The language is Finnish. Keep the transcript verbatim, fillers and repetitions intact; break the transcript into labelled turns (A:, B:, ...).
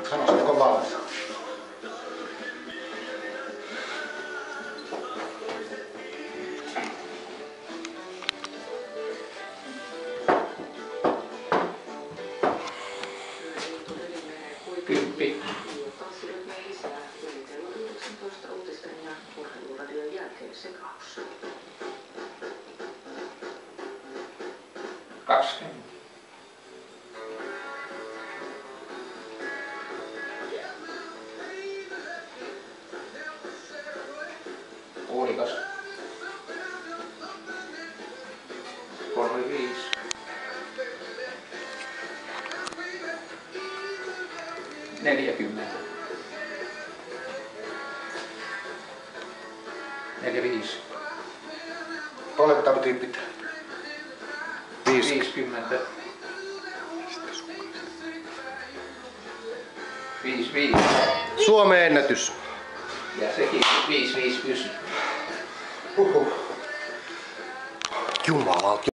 A: Sanoisitko valmis?
B: Kymppi. Kaksikymmentä. Puolikas. Kolmekymmentäviisi. Neljäkymmentä. Neljäkymmentäviisi.
A: Poletta piti pitää.
B: Viisikymmentä. Viisi, viisi.
A: Suomen ennätys.
B: Ja sekin viisi, viisi, pysyy.
A: Huhhuh. Jumalauta.